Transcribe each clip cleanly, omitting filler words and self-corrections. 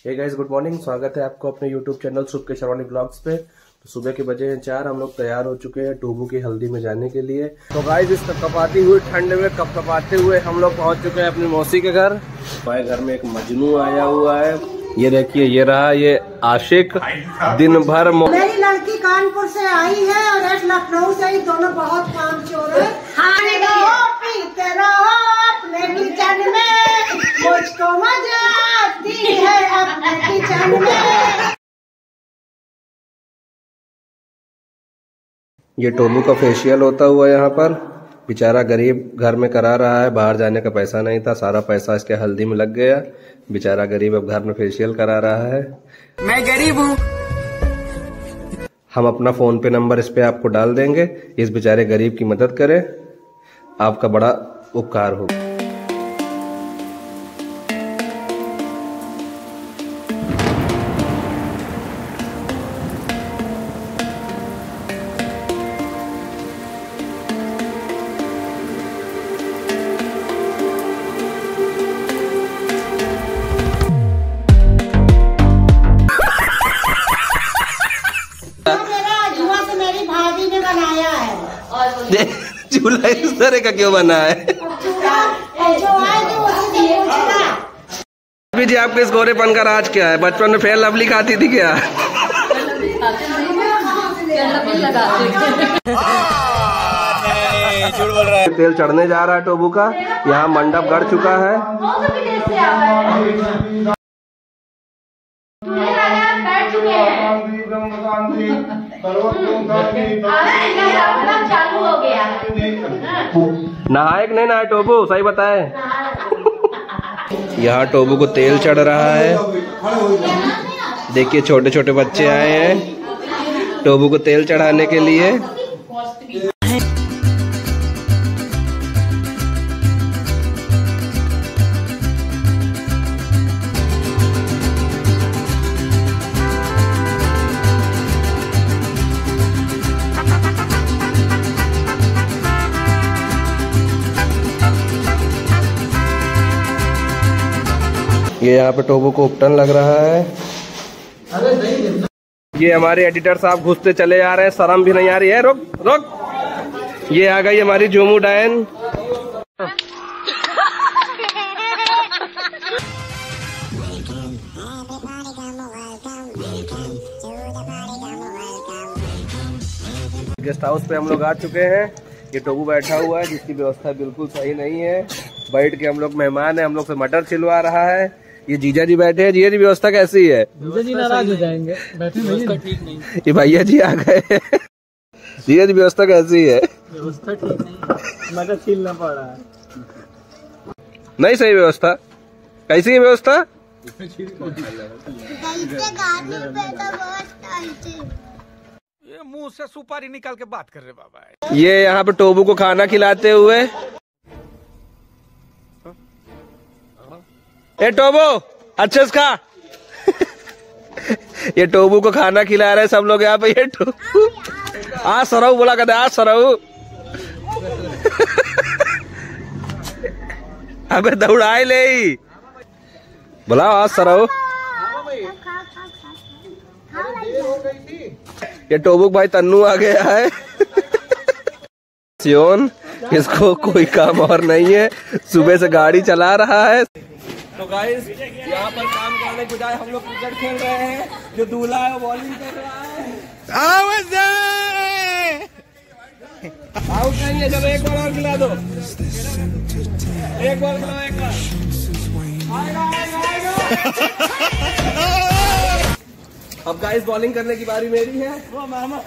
Hey guys, good morning. स्वागत है आपको अपने यूट्यूब चैनल सुबह के शर्वानी ब्लॉग्स पे। तो सुबह के बजे हैं 4, हम लोग तैयार हो चुके हैं टोबू की हल्दी में जाने के लिए। तो गाइस, इस कपकपाती हुई ठंड में कपकपाते हुए हम लोग पहुंच चुके हैं अपनी मौसी के घर। हमारे घर में एक मजनू आया हुआ है, ये देखिए, ये रहा ये आशिक। दिन भर मेरी लड़की कानपुर से आई है और एक लखनऊ से ही, दोनों बहुत काम चोर है। खाने रहो पीते रहो अपने किचन में, मुझको मजा आती है अपने किचन में। ये टोबू का फेशियल होता हुआ यहाँ पर बेचारा गरीब घर में करा रहा है। बाहर जाने का पैसा नहीं था, सारा पैसा इसके हल्दी में लग गया। बेचारा गरीब अब घर में फेशियल करा रहा है। मैं गरीब हूँ। हम अपना फोन पे नंबर इस पे आपको डाल देंगे, इस बेचारे गरीब की मदद करें, आपका बड़ा उपकार होगा। चूल्हा इस तरह का क्यों बना है? अभी जी, आपके इस गोरेपन का राज क्या है? बचपन में फेयर लवली खाती थी क्या? तेल चढ़ने जा रहा है टोबू का। यहाँ मंडप गड़ चुका है। नहाए कि नहीं नहाए टोबू, सही बताए। यहाँ टोबू को तेल चढ़ रहा है। देखिए, छोटे छोटे बच्चे आए हैं टोबू को तेल चढ़ाने के लिए। ये यहाँ पे टोबू को उपटन लग रहा है। ये हमारे एडिटर साहब घुसते चले आ रहे हैं, शर्म भी नहीं आ रही है। रुक रुक, ये आ गई हमारी जोमू डायन। गेस्ट हाउस पे हम लोग आ चुके हैं। ये टोबू बैठा हुआ है, जिसकी व्यवस्था बिल्कुल सही नहीं है। बैठ के हम लोग मेहमान है, हम लोग से मटर छिलवा रहा है। ये जीजा जी बैठे हैं। जीजा जी, व्यवस्था कैसी है? जीजा जी नाराज हो जाएंगे, बैठे व्यवस्था ठीक नहीं। ये भैया जी आ गए। जीजा जी, व्यवस्था कैसी है? व्यवस्था ठीक नहीं, मटर छीलना पड़ रहा है। नहीं सही व्यवस्था। कैसी है व्यवस्था? ये मुंह से सुपारी निकाल के बात कर रहे बाबा। ये यहाँ पे टोबू को खाना खिलाते हुए। ए टोबू, अच्छे से खा। ये टोबू को खाना खिला रहे हैं सब लोग यहाँ पे। ये टोबू आ सरऊ बोला कहते, आ सरऊ। अबे दौड़ाए ले बोला, आ सरऊ। ये टोबू भाई तन्नू आ गया है। इसको कोई काम और नहीं है, सुबह से गाड़ी चला रहा है। तो गाइस, यहाँ पर काम करने के बजाय हम लोग क्रिकेट खेल रहे हैं। जो दूल्हा है वो बॉलिंग कर रहा है। आउट नहीं है, चलो एक बार और खिला दो। एक बार खिलाओ, एक बार। अब गाइस, बॉलिंग करने की बारी मेरी है। वो मामा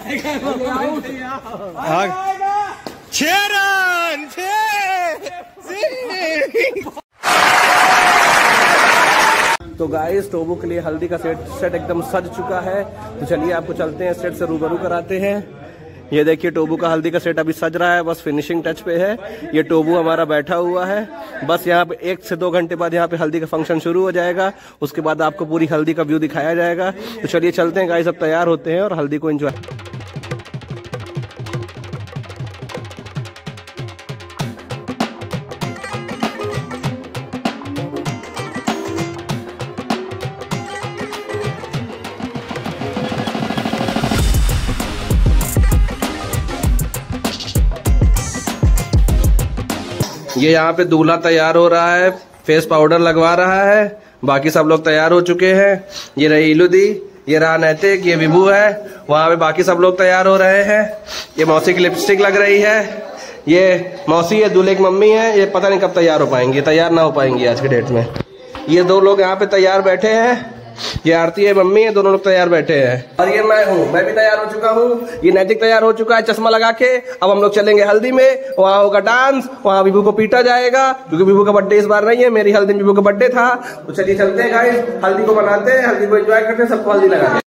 तो गाइस, टोबू के लिए हल्दी का सेट एकदम सज चुका है। तो चलिए आपको चलते हैं, सेट से रूबरू कराते हैं। ये देखिए, टोबू का हल्दी का सेट अभी सज रहा है, बस फिनिशिंग टच पे है। ये टोबू हमारा बैठा हुआ है। बस यहाँ पे 1 से 2 घंटे बाद यहाँ पे हल्दी का फंक्शन शुरू हो जाएगा। उसके बाद आपको पूरी हल्दी का व्यू दिखाया जाएगा। तो चलिए चलते हैं गाइस, अब तैयार होते हैं और हल्दी को एंजॉय। ये यहाँ पे दूल्हा तैयार हो रहा है, फेस पाउडर लगवा रहा है, बाकी सब लोग तैयार हो चुके हैं। ये रही इलुदी, ये रहा नैतिक, ये विभू है, वहाँ पे बाकी सब लोग तैयार हो रहे हैं। ये मौसी की लिपस्टिक लग रही है, ये मौसी है, दूल्हे की मम्मी है। ये पता नहीं कब तैयार हो पाएंगी, तैयार ना हो पाएंगी आज के डेट में। ये दो लोग यहाँ पे तैयार बैठे हैं, ये आरती है मम्मी है, दोनों लोग तैयार बैठे हैं। और ये मैं हूँ, मैं भी तैयार हो चुका हूँ। ये नैतिक तैयार हो चुका है चश्मा लगा के। अब हम लोग चलेंगे हल्दी में, वहाँ होगा डांस, वहाँ विभू को पीटा जाएगा क्योंकि विभू का बर्थडे इस बार नहीं है, मेरी हल्दी में विभू का बर्थडे था। तो चलिए चलते हैं गाइस, हल्दी को मनाते हैं, हल्दी को एंजॉय करते हैं, सबको हल्दी लगा के।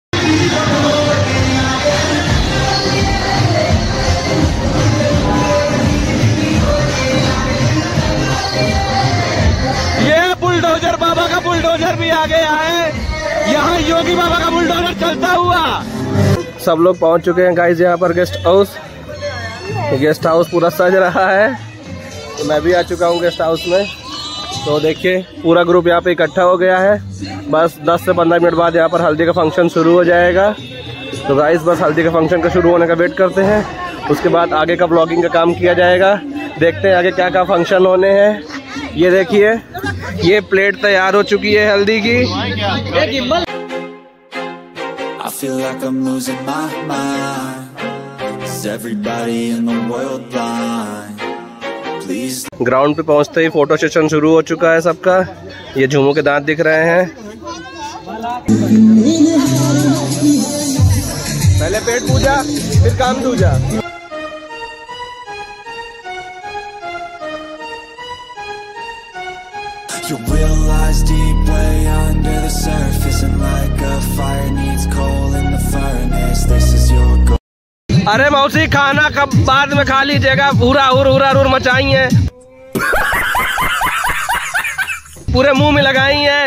बुलडोजर बाबा का बुलडोजर भी आ गया है, यहाँ योगी बाबा का बुलडोजर चलता हुआ। सब लोग पहुंच चुके हैं गाइस यहाँ पर गेस्ट हाउस। गेस्ट हाउस पूरा सज रहा है, तो मैं भी आ चुका हूँ गेस्ट हाउस में। तो देखिए पूरा ग्रुप यहाँ पे इकट्ठा हो गया है। बस 10 से 15 मिनट बाद यहाँ पर हल्दी का फंक्शन शुरू हो जाएगा। तो गाइस बस हल्दी का फंक्शन का शुरू होने का वेट करते हैं, उसके बाद आगे का ब्लॉगिंग का काम किया जाएगा। देखते हैं आगे क्या क्या फंक्शन होने हैं। ये देखिए ये प्लेट तैयार हो चुकी है हल्दी की। I feel like I'm losing my mind. Is everybody in the world blind? Please. Ground पे पहुंचते ही फोटो सेशन शुरू हो चुका है सबका। ये झूमू के दांत दिख रहे हैं। पहले पेट पूजा फिर काम दूजा। You will lies deep way under the surface, and like a fire needs coal in the furnace. This is your goal. अरे मौसी खाना कब बाद में खा लीजिएगा, पूरा हुर मचाई है, पूरे मुंह में लगाई है,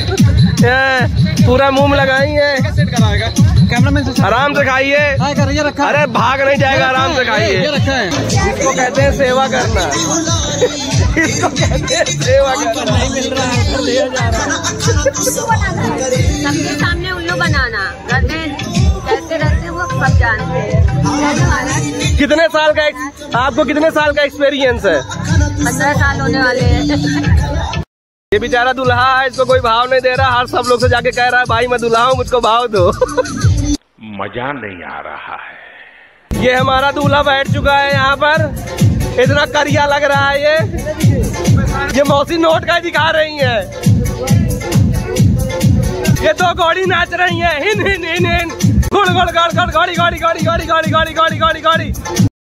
पूरा मुंह में लगाई है। आराम से खाइए, अरे भाग नहीं जाएगा, आराम से खाइए। इसको कहते हैं सेवा करना, इसको कहते हैं सेवा करना। नहीं मिल रहा है, सबके सामने उल्लू बनाना, घर में कैसे रहते वो सब जानते हैं। कितने साल का आपको कितने साल का एक्सपीरियंस है? 15 साल होने वाले हैं। ये बेचारा दूल्हा है, इसको कोई भाव नहीं दे रहा। हर सब लोग से जाके कह रहा है भाई मैं दूल्हा हूँ, मुझको भाव दो। मजा नहीं आ रहा है। ये हमारा दूल्हा बैठ चुका है यहाँ पर, इतना करिया लग रहा है ये मौसी नोट का दिखा रही है। ये तो घोड़ी नाच रही है, हिन हिन हिन हिन, गुड़ गुड़ गड़ गड़, गाड़ी गाड़ी गाड़ी गाड़ी गाड़ी गाड़ी गाड़ी गाड़ी गाड़ी।